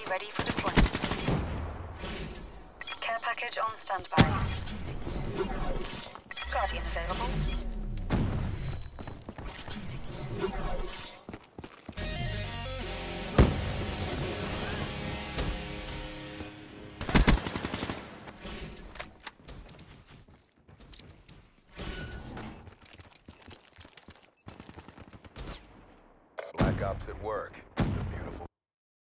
UAV ready for deployment. Care package on standby. Guardian available. Black Ops at work.